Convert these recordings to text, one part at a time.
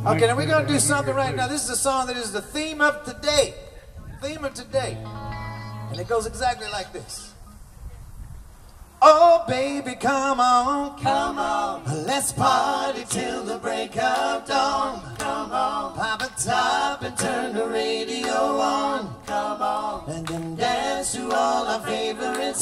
Okay, now we're going to do something right now. This is a song that is the theme of today. Theme of today. And it goes exactly like this. Oh, baby, come on. Come on. Let's party till the break of dawn. Come on. Pop a top and turn the radio on. Come on. And then dance to all our favorite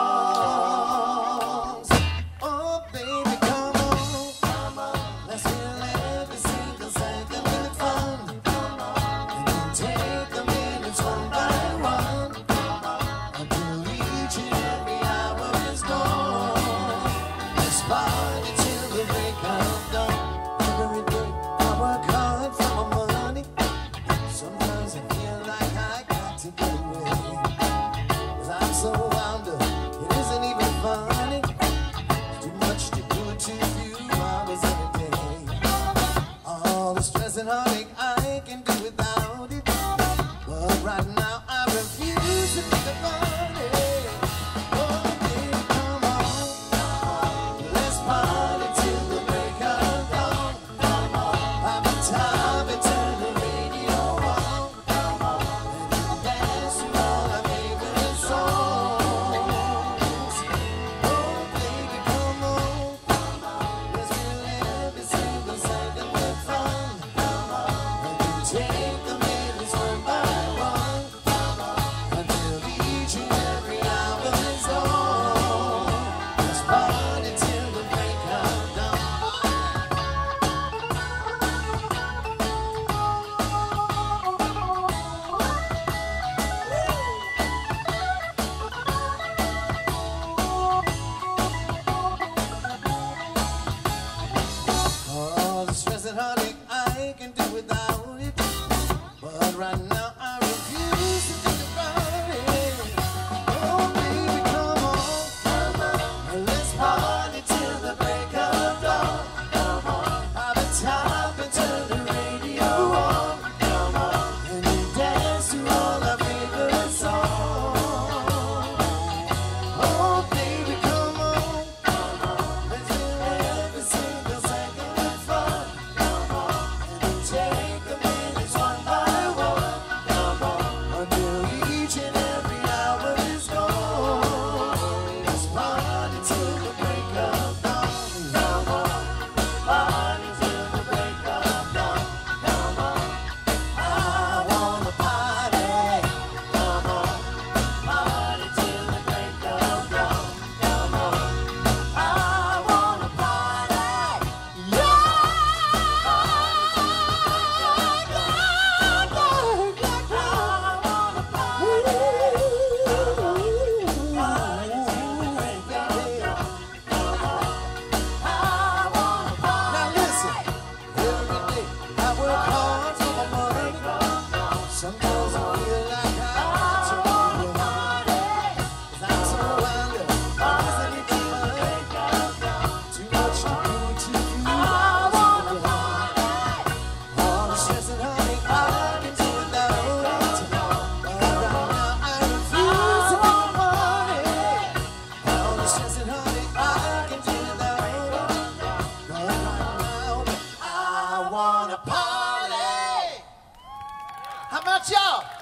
songs. Oh, baby, come on. Come on. Let's fill every single second with fun. Come on. And then take the minutes one by one. Come on. Until each and every hour is gone. Let's party till the break of dawn. Every day I work hard for my money. Sometimes I feel like I got to get away. 'Cause I'm so wound up, it isn't even funny. Too much to do it to few hours in a day. All the stress and heartache I can do without it. But right now I refuse to think about it. Oh, baby, come on. Let's party till the break of dawn. Come on. Pop a top and turn the radio on. Come on. And then dance to all our favorite songs. Oh, baby, come on. Let's fill every single second with fun. Come on. And then take the minutes one by one. Come on. Until each and every hour is gone. Let's party till the break of dawn. All the stress and heartache I can do without it. But right now I refuse to think about it. Oh, baby, come on. Come on. Let's party till the break of dawn. Come on. Pop a top and turn the radio on. Come on. And then dance to all our favorite songs. Oh, baby, come on. Come on. Let's fill every single second with fun. Come on. And then take the minutes one by one. Come on. Until each and every hour is gone. Let's party till the break of dawn. Come on. Party till the break of dawn. Come on. I wanna party. Come on. Party till the break of dawn. Come on. I wanna party. Yeah. Now listen, every day I work hard for my money. Sometimes I feel like I got to be away. 'Cause I'm so wound up, isn't it funny? Too much to do to you. All the stress and heartache I can do without it. But right now I refuse to think about it. All the stress and heartache I can do without it. But right now I wanna party. How about y'all?